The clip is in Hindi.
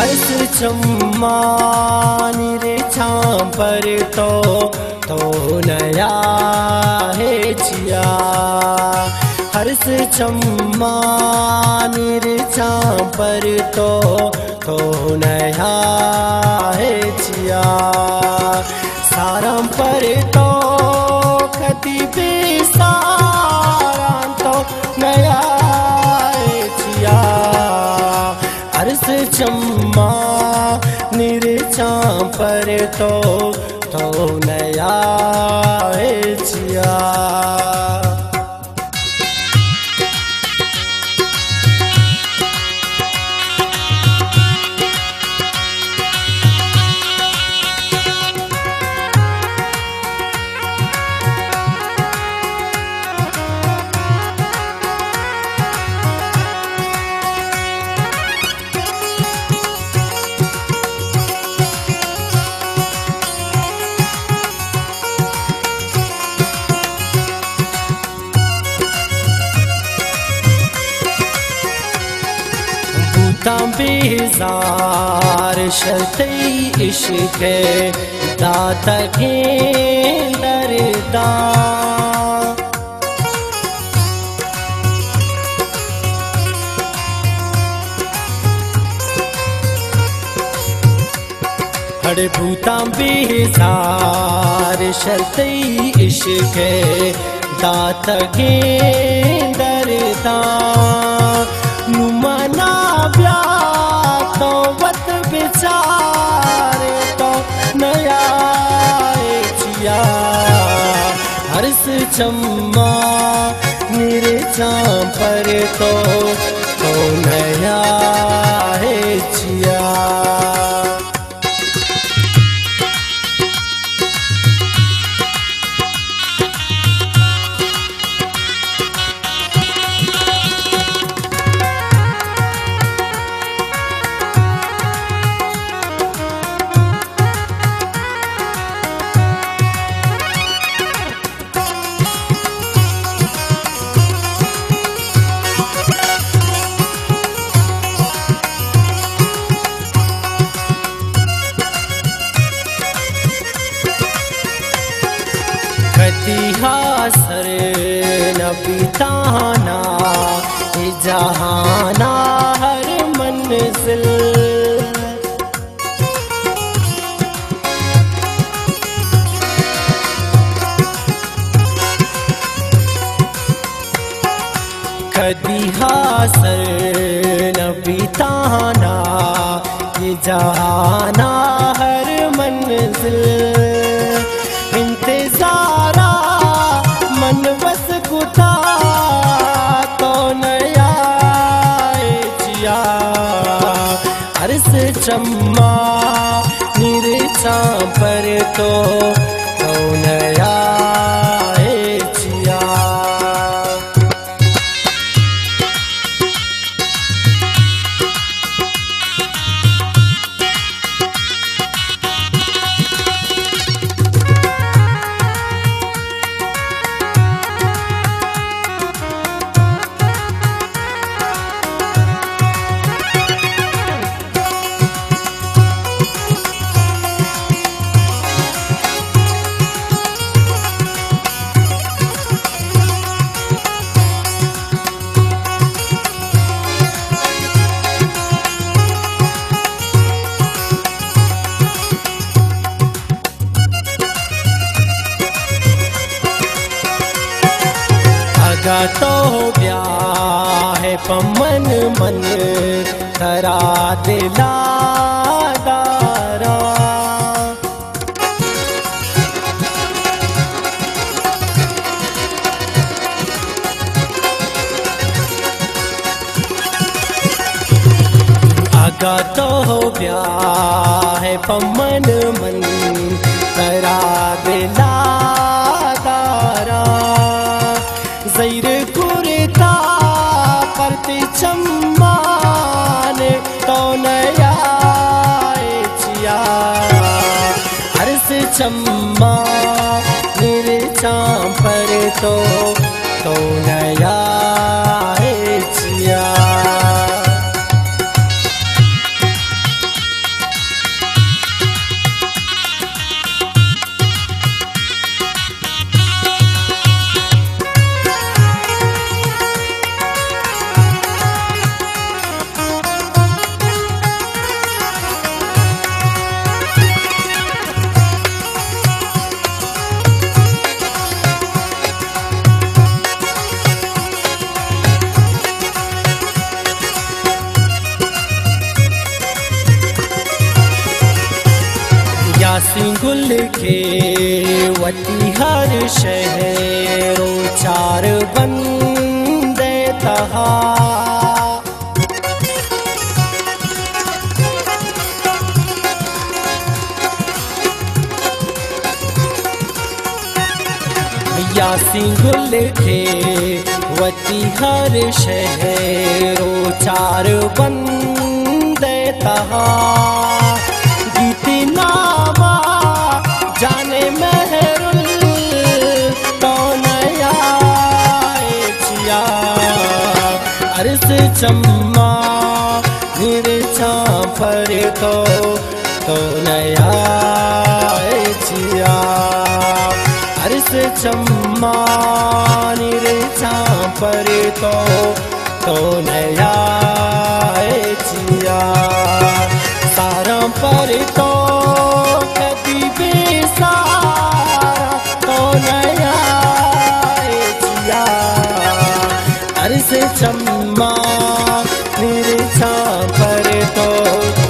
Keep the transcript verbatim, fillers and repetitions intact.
हर्ष चम्मा निरे छाम पर तो तो नया है जिया। हर्ष चम्मा निरे छाम पर तो तो नया है जिया। सारम पर तो कति बेसारा तो नया है जिया। हर्ष चम्मा निरे छाम पर तो तो नया है जिया। बेजार शर्ते इश्क दाता के दरदा। हरे भूता बेजार शर्ते इश्क दाता के दरदा। नुमाना ब्या तो वत बेचारे तो नया जिया। हर्ष चम्मा निरे छाम पर तो तो नया है जिया। हसर न बिताना जहाना हर मंजिल। कदी हसर न बिताना जहाना हर मंजिल। इंतजारा मन बस कुता तो नया जिया। हर्ष चम्मा निरे छाम पर तो तो नया जिया। तो ब्याह पमन मन करा दिला दारा। आगा तो ब्याह पमन मन करा दिला दारा। ज़ैर कुर्ता परते चम्मान तो नया जिया। हर्ष चम्मा निरे छाम पर तो तो नया जिया। सिंगुल के वती हर शहरों चार बंदे तहा या सिंगुल के वती हर शहरों चार बंदे तहा गीत नावा जाने महरुल तो नया चिया अरस चम्मा गिरछा पर तो तो नया चिया अरस चम्मा निरछा पर तो तो नया चिया सारा पर तो कभी बेसारा तो नया चिया अरस चम्मा निरछा पर तो